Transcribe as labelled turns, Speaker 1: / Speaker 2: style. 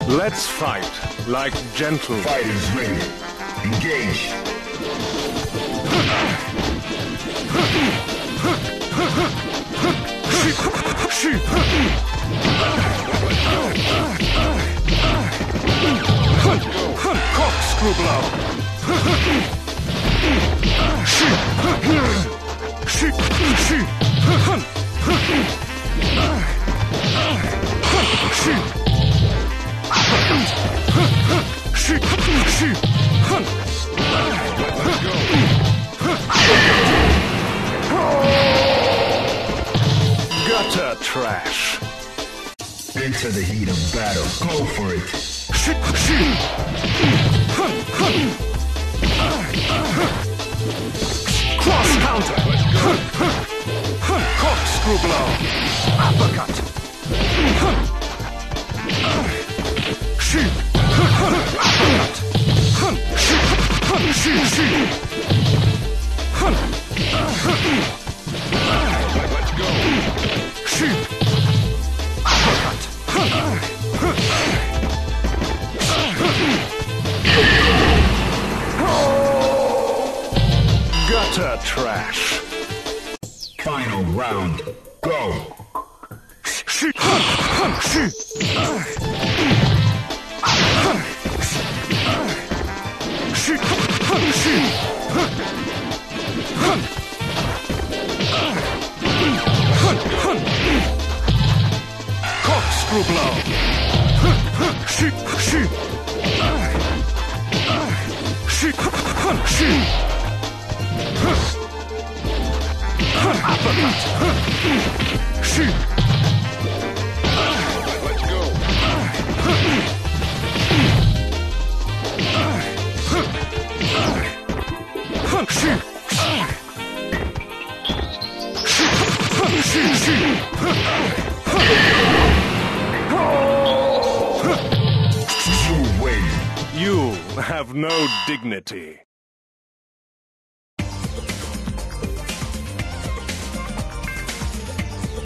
Speaker 1: Let's fight like gentlemen.
Speaker 2: Fighters ready. Engage.
Speaker 1: Corkscrew blow. Gutter trash.
Speaker 2: Into the heat of battle. Go for it.
Speaker 1: Cross counter. Corkscrew blow. Uppercut. Let's go. Gutter trash.
Speaker 2: Final round. Go.
Speaker 1: Corkscrew blow. Let's go.
Speaker 2: You win.
Speaker 1: You have no dignity.